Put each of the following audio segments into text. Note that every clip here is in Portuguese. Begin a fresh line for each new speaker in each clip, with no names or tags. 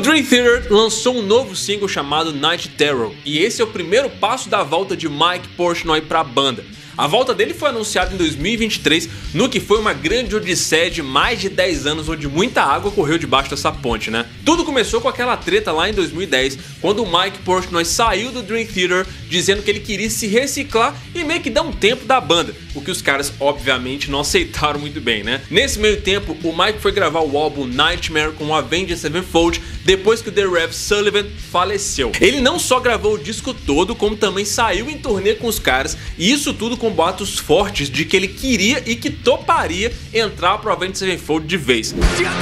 Dream Theater lançou um novo single chamado Night Terror, e esse é o primeiro passo da volta de Mike Portnoy para a banda. A volta dele foi anunciada em 2023, no que foi uma grande odisseia de mais de 10 anos, onde muita água correu debaixo dessa ponte, né? Tudo começou com aquela treta lá em 2010, quando o Mike Portnoy saiu do Dream Theater dizendo que ele queria se reciclar e meio que dar um tempo da banda, o que os caras obviamente não aceitaram muito bem, né? Nesse meio tempo, o Mike foi gravar o álbum Nightmare com o Avenged Sevenfold depois que o The Rev Sullivan faleceu. Ele não só gravou o disco todo, como também saiu em turnê com os caras, e isso tudo com boatos fortes de que ele queria e que toparia entrar pro Avenged Sevenfold de vez.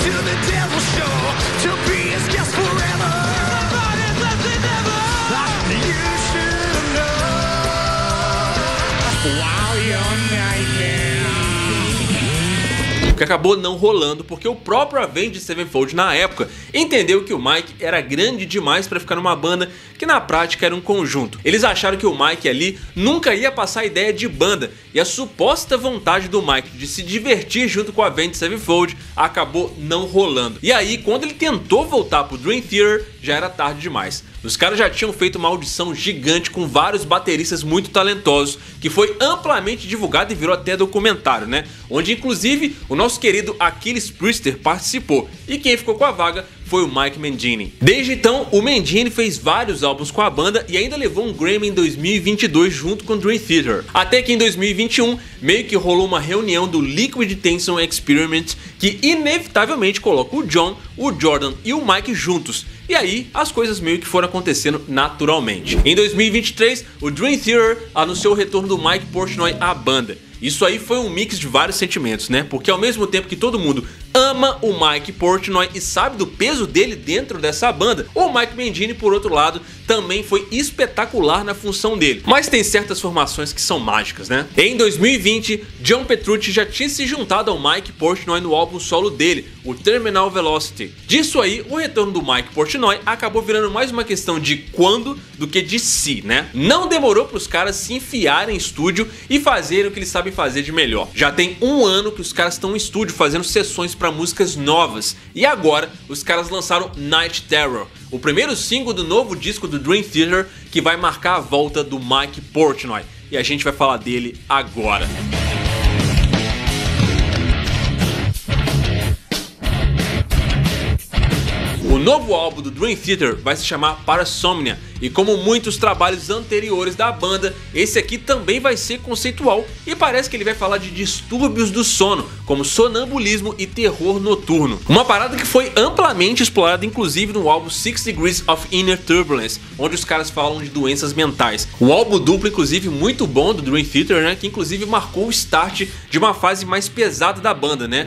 O que acabou não rolando porque o próprio Avenged Sevenfold na época entendeu que o Mike era grande demais para ficar numa banda que na prática era um conjunto. Eles acharam que o Mike ali nunca ia passar a ideia de banda, e a suposta vontade do Mike de se divertir junto com o Avenged Sevenfold acabou não rolando. E aí, quando ele tentou voltar pro Dream Theater, já era tarde demais. Os caras já tinham feito uma audição gigante com vários bateristas muito talentosos, que foi amplamente divulgado e virou até documentário, né? Onde inclusive o nosso querido Achilles Priester participou, e quem ficou com a vaga foi o Mike Mangini. Desde então, o Mangini fez vários álbuns com a banda e ainda levou um Grammy em 2022 junto com o Dream Theater. Até que em 2021, meio que rolou uma reunião do Liquid Tension Experiment que inevitavelmente coloca o John, o Jordan e o Mike juntos. E aí, as coisas meio que foram acontecendo naturalmente. Em 2023, o Dream Theater anunciou o retorno do Mike Portnoy à banda. Isso aí foi um mix de vários sentimentos, né? Porque ao mesmo tempo que todo mundo ama o Mike Portnoy e sabe do peso dele dentro dessa banda, o Mike Mangini, por outro lado, também foi espetacular na função dele. Mas tem certas formações que são mágicas, né? Em 2020, John Petrucci já tinha se juntado ao Mike Portnoy no álbum solo dele, o Terminal Velocity. Disso aí, o retorno do Mike Portnoy acabou virando mais uma questão de quando do que de si, né? Não demorou para os caras se enfiarem em estúdio e fazerem o que eles sabem fazer de melhor. Já tem um ano que os caras estão em estúdio fazendo sessões para músicas novas, e agora os caras lançaram Night Terror, o primeiro single do novo disco do Dream Theater, que vai marcar a volta do Mike Portnoy, e a gente vai falar dele agora. O novo álbum do Dream Theater vai se chamar Parasomnia, e como muitos trabalhos anteriores da banda, esse aqui também vai ser conceitual e parece que ele vai falar de distúrbios do sono, como sonambulismo e terror noturno. Uma parada que foi amplamente explorada inclusive no álbum 6 Degrees of Inner Turbulence, onde os caras falam de doenças mentais. Um álbum duplo inclusive muito bom do Dream Theater, né, que inclusive marcou o start de uma fase mais pesada da banda, né?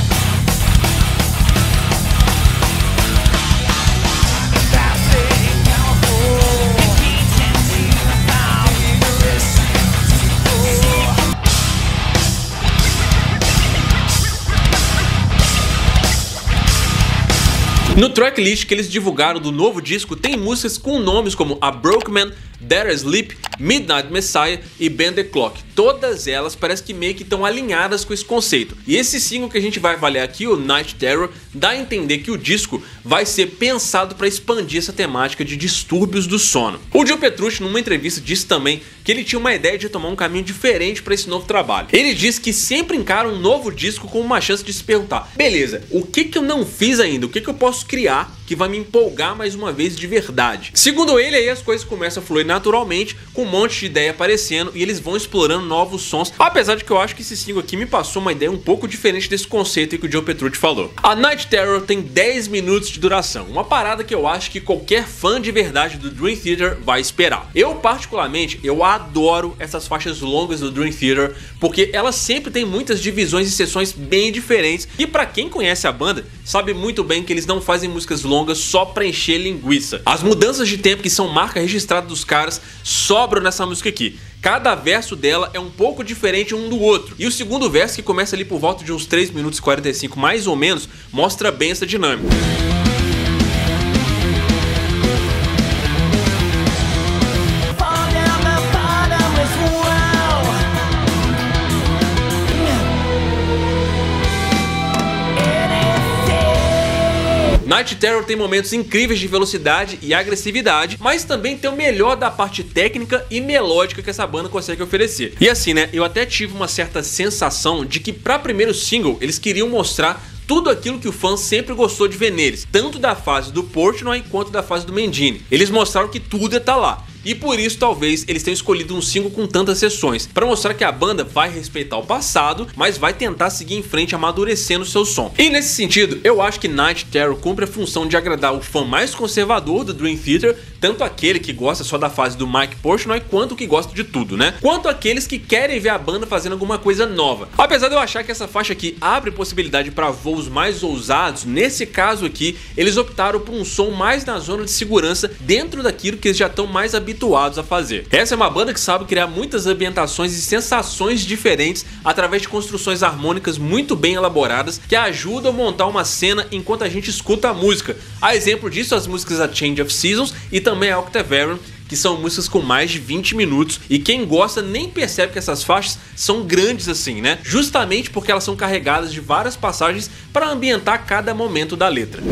No tracklist que eles divulgaram do novo disco tem músicas com nomes como A Broke Man, There Sleep, Midnight Messiah e Bend the Clock. Todas elas parece que meio que estão alinhadas com esse conceito. E esse single que a gente vai avaliar aqui, o Night Terror, dá a entender que o disco vai ser pensado para expandir essa temática de distúrbios do sono. O John Petrucci, numa entrevista, disse também que ele tinha uma ideia de tomar um caminho diferente para esse novo trabalho. Ele diz que sempre encara um novo disco como uma chance de se perguntar: beleza, o que eu não fiz ainda? O que eu posso criar que vai me empolgar mais uma vez de verdade? Segundo ele, aí as coisas começam a fluir naturalmente, com um monte de ideia aparecendo e eles vão explorando novos sons, apesar de que eu acho que esse single aqui me passou uma ideia um pouco diferente desse conceito que o John Petrucci falou. A Night Terror tem 10 minutos de duração, uma parada que eu acho que qualquer fã de verdade do Dream Theater vai esperar. Eu particularmente, eu adoro essas faixas longas do Dream Theater, porque elas sempre têm muitas divisões e sessões bem diferentes, e pra quem conhece a banda, sabe muito bem que eles não fazem músicas longas só pra encher linguiça. As mudanças de tempo que são marca registrada dos caras sobram nessa música aqui. Cada verso dela é um pouco diferente um do outro, e o segundo verso, que começa ali por volta de uns 3 minutos e 45 mais ou menos, mostra bem essa dinâmica. Night Terror tem momentos incríveis de velocidade e agressividade, mas também tem o melhor da parte técnica e melódica que essa banda consegue oferecer. E assim, né, eu até tive uma certa sensação de que pra primeiro single eles queriam mostrar tudo aquilo que o fã sempre gostou de ver neles, tanto da fase do Portnoy quanto da fase do Mangini. Eles mostraram que tudo tá lá. E por isso talvez eles tenham escolhido um single com tantas sessões, para mostrar que a banda vai respeitar o passado, mas vai tentar seguir em frente amadurecendo seu som. E nesse sentido, eu acho que Night Terror cumpre a função de agradar o fã mais conservador do Dream Theater, tanto aquele que gosta só da fase do Mike Portnoy, quanto o que gosta de tudo, né? Quanto aqueles que querem ver a banda fazendo alguma coisa nova. Apesar de eu achar que essa faixa aqui abre possibilidade para voos mais ousados, nesse caso aqui, eles optaram por um som mais na zona de segurança, dentro daquilo que eles já estão mais habituados a fazer. Essa é uma banda que sabe criar muitas ambientações e sensações diferentes através de construções harmônicas muito bem elaboradas que ajudam a montar uma cena enquanto a gente escuta a música. A exemplo disso, as músicas A Change of Seasons e também a Octavarium, que são músicas com mais de 20 minutos e quem gosta nem percebe que essas faixas são grandes assim, né? Justamente porque elas são carregadas de várias passagens para ambientar cada momento da letra.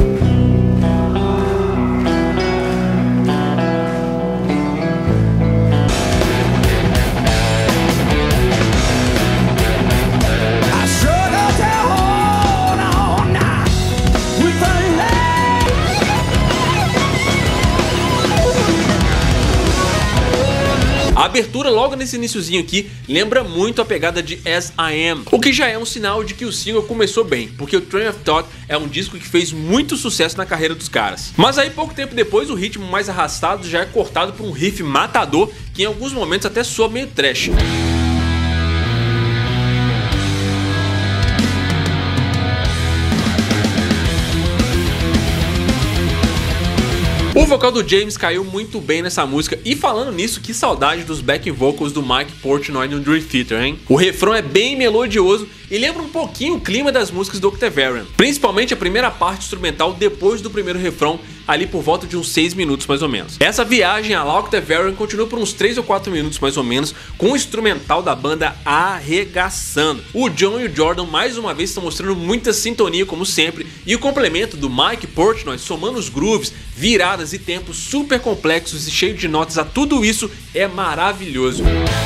A abertura logo nesse iniciozinho aqui lembra muito a pegada de As I Am, o que já é um sinal de que o single começou bem, porque o Train of Thought é um disco que fez muito sucesso na carreira dos caras. Mas aí pouco tempo depois o ritmo mais arrastado já é cortado por um riff matador que em alguns momentos até soa meio trash. O vocal do James caiu muito bem nessa música e falando nisso, que saudade dos backing vocals do Mike Portnoy no Dream Theater, hein? O refrão é bem melodioso e lembra um pouquinho o clima das músicas do Octavarium, principalmente a primeira parte instrumental depois do primeiro refrão, ali por volta de uns 6 minutos mais ou menos. Essa viagem à Octavarium continua por uns 3 ou 4 minutos mais ou menos, com o instrumental da banda arregaçando. O John e o Jordan mais uma vez estão mostrando muita sintonia como sempre, e o complemento do Mike Portnoy somando os grooves, viradas e tempos super complexos e cheios de notas a tudo isso é maravilhoso.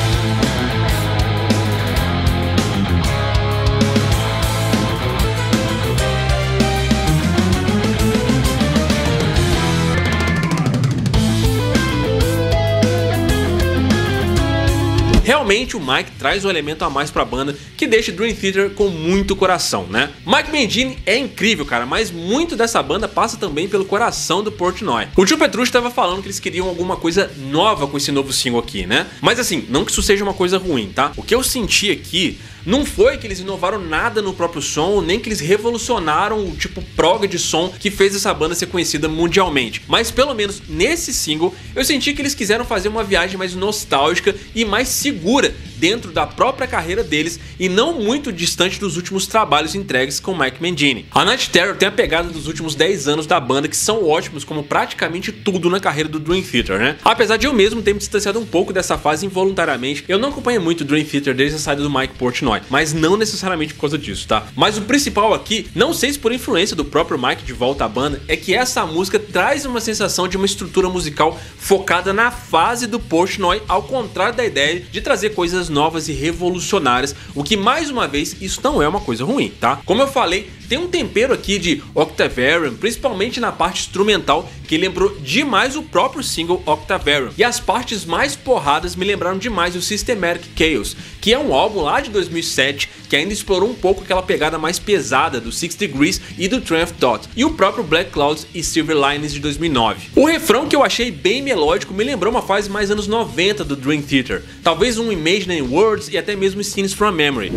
Realmente o Mike traz um elemento a mais pra banda que deixa Dream Theater com muito coração, né? Mike Mangini é incrível, cara, mas muito dessa banda passa também pelo coração do Portnoy. O Joe Petrucci estava falando que eles queriam alguma coisa nova com esse novo single aqui, né? Mas assim, não que isso seja uma coisa ruim, tá? O que eu senti aqui não foi que eles inovaram nada no próprio som, nem que eles revolucionaram o tipo prog de som que fez essa banda ser conhecida mundialmente. Mas pelo menos nesse single, eu senti que eles quiseram fazer uma viagem mais nostálgica e mais segura dentro da própria carreira deles e não muito distante dos últimos trabalhos entregues com Mike Mangini. A Night Terror tem a pegada dos últimos 10 anos da banda que são ótimos como praticamente tudo na carreira do Dream Theater, né? Apesar de eu mesmo ter me distanciado um pouco dessa fase involuntariamente, eu não acompanho muito o Dream Theater desde a saída do Mike Portnoy, mas não necessariamente por causa disso, tá? Mas o principal aqui, não sei se por influência do próprio Mike de volta à banda, é que essa música traz uma sensação de uma estrutura musical focada na fase do Portnoy, ao contrário da ideia de trazer coisas novas e revolucionárias, o que mais uma vez isso não é uma coisa ruim, tá? Como eu falei, tem um tempero aqui de Octavarium, principalmente na parte instrumental, que lembrou demais o próprio single Octavarium. E as partes mais porradas me lembraram demais o Systematic Chaos, que é um álbum lá de 2007 que ainda explorou um pouco aquela pegada mais pesada do Six Degrees e do Train of Thought, e o próprio Black Clouds e Silver Linings de 2009. O refrão, que eu achei bem melódico, me lembrou uma fase mais anos 90 do Dream Theater, talvez um Imaginary Words e até mesmo Scenes from Memory.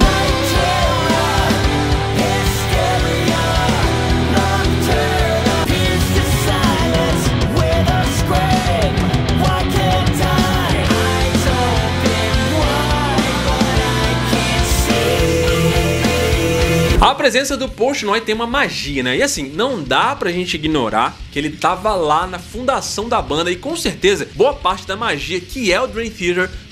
A presença do Portnoy tem uma magia, né? E assim, não dá pra gente ignorar que ele tava lá na fundação da banda e com certeza boa parte da magia que é o Dream Theater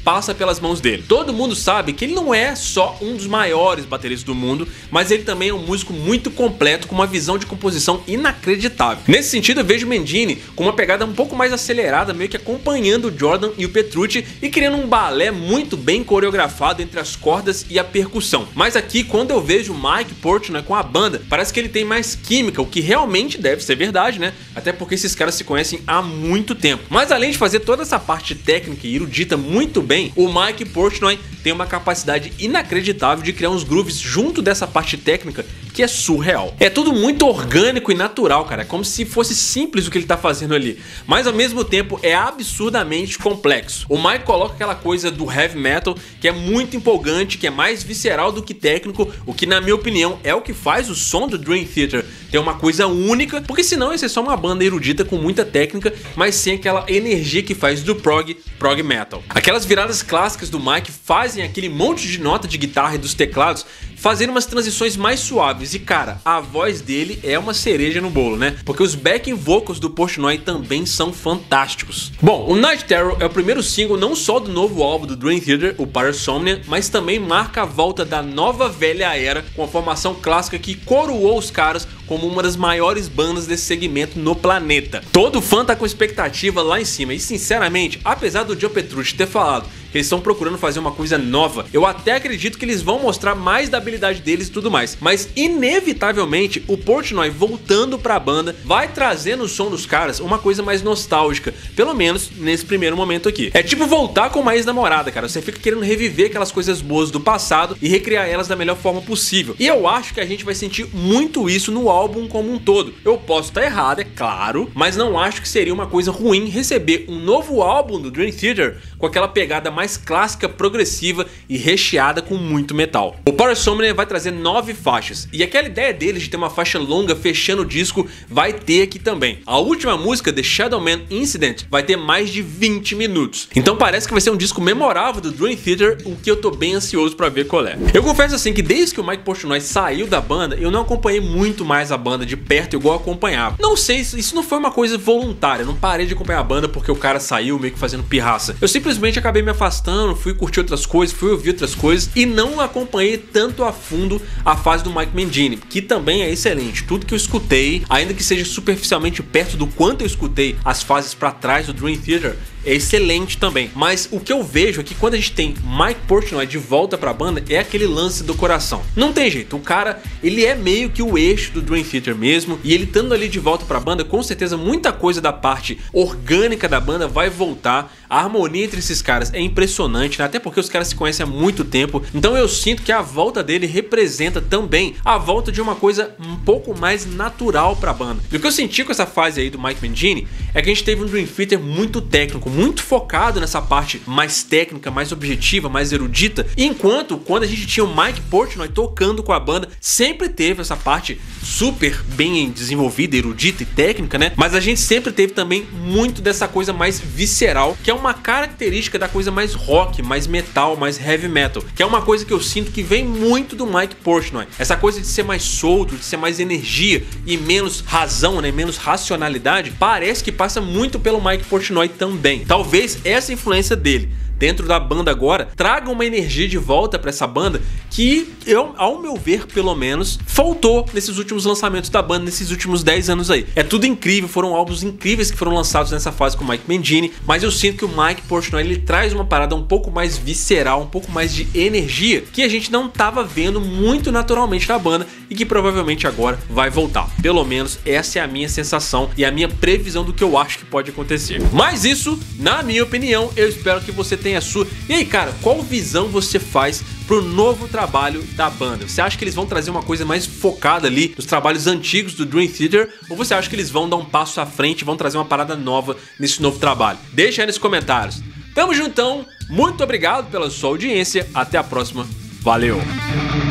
passa pelas mãos dele. Todo mundo sabe que ele não é só um dos maiores bateristas do mundo, mas ele também é um músico muito completo, com uma visão de composição inacreditável. Nesse sentido, eu vejo o Mangini com uma pegada um pouco mais acelerada, meio que acompanhando o Jordan e o Petrucci e criando um balé muito bem coreografado entre as cordas e a percussão. Mas aqui, quando eu vejo o Mike Portnoy com a banda, parece que ele tem mais química, o que realmente deve ser verdade, né? Até porque esses caras se conhecem há muito tempo. Mas além de fazer toda essa parte técnica e erudita muito bem, o Mike Portnoy tem uma capacidade inacreditável de criar uns grooves junto dessa parte técnica que é surreal. É tudo muito orgânico e natural, cara. É como se fosse simples o que ele tá fazendo ali, mas ao mesmo tempo é absurdamente complexo. O Mike coloca aquela coisa do heavy metal que é muito empolgante, que é mais visceral do que técnico, o que na minha opinião é o que faz o som do Dream Theater ter uma coisa única, porque senão ia ser só uma banda erudita com muita técnica, mas sem aquela energia que faz do prog metal. Aquelas viradas clássicas do Mike fazem aquele monte de nota de guitarra e dos teclados fazendo umas transições mais suaves e, cara, a voz dele é uma cereja no bolo, né? Porque os backing vocals do Portnoy também são fantásticos. Bom, o Night Terror é o primeiro single não só do novo álbum do Dream Theater, o Parasomnia, mas também marca a volta da nova velha era com a formação clássica que coroou os caras como uma das maiores bandas desse segmento no planeta. Todo fã tá com expectativa lá em cima e, sinceramente, apesar do Joe Petrucci ter falado que eles estão procurando fazer uma coisa nova, eu até acredito que eles vão mostrar mais da habilidade deles e tudo mais, mas inevitavelmente o Portnoy voltando pra banda vai trazer no som dos caras uma coisa mais nostálgica, pelo menos nesse primeiro momento aqui. É tipo voltar com uma ex-namorada, cara, você fica querendo reviver aquelas coisas boas do passado e recriar elas da melhor forma possível, e eu acho que a gente vai sentir muito isso no álbum como um todo. Eu posso estar errado, é claro, mas não acho que seria uma coisa ruim receber um novo álbum do Dream Theater com aquela pegada mais clássica, progressiva e recheada com muito metal. O Parasomnia vai trazer 9 faixas, e aquela ideia deles de ter uma faixa longa fechando o disco vai ter aqui também. A última música, The Shadow Man Incident, vai ter mais de 20 minutos. Então parece que vai ser um disco memorável do Dream Theater, o que eu tô bem ansioso pra ver qual é. Eu confesso assim que desde que o Mike Portnoy saiu da banda, eu não acompanhei muito mais a banda de perto igual eu acompanhava. Não sei, isso não foi uma coisa voluntária, eu não parei de acompanhar a banda porque o cara saiu meio que fazendo pirraça. Eu simplesmente acabei me afastando, fui curtir outras coisas, fui ouvir outras coisas e não acompanhei tanto a fundo a fase do Mike Mangini, que também é excelente. Tudo que eu escutei, ainda que seja superficialmente perto do quanto eu escutei as fases pra trás do Dream Theater, é excelente também. Mas o que eu vejo é que quando a gente tem Mike Portnoy de volta pra banda, é aquele lance do coração. Não tem jeito, o cara, ele é meio que o eixo do Dream Theater mesmo, e ele estando ali de volta pra banda, com certeza muita coisa da parte orgânica da banda vai voltar. A harmonia entre esses caras é impressionante, né? Até porque os caras se conhecem há muito tempo, então eu sinto que a volta dele representa também a volta de uma coisa um pouco mais natural pra banda. E o que eu senti com essa fase aí do Mike Mangini é que a gente teve um Dream Theater muito técnico, muito focado nessa parte mais técnica, mais objetiva, mais erudita, enquanto quando a gente tinha o Mike Portnoy tocando com a banda, sempre teve essa parte super bem desenvolvida, erudita e técnica, né? Mas a gente sempre teve também muito dessa coisa mais visceral, que é uma característica da coisa mais rock, mais metal, mais heavy metal, que é uma coisa que eu sinto que vem muito do Mike Portnoy. Essa coisa de ser mais solto, de ser mais energia e menos razão, né? Menos racionalidade, parece que passa muito pelo Mike Portnoy também. Talvez essa influência dele dentro da banda agora traga uma energia de volta pra essa banda que ao meu ver, pelo menos, faltou nesses últimos lançamentos da banda, nesses últimos 10 anos aí. É tudo incrível, foram álbuns incríveis que foram lançados nessa fase com o Mike Mangini, mas eu sinto que o Mike Portnoy, ele traz uma parada um pouco mais visceral, um pouco mais de energia, que a gente não tava vendo muito naturalmente na banda e que provavelmente agora vai voltar. Pelo menos essa é a minha sensação e a minha previsão do que eu acho que pode acontecer. Mas isso, na minha opinião, eu espero que você tenha a sua. E aí, cara, qual visão você faz pro novo trabalho da banda? Você acha que eles vão trazer uma coisa mais focada ali nos trabalhos antigos do Dream Theater, ou você acha que eles vão dar um passo à frente e vão trazer uma parada nova nesse novo trabalho? Deixa aí nos comentários. Tamo juntão, muito obrigado pela sua audiência, até a próxima, valeu!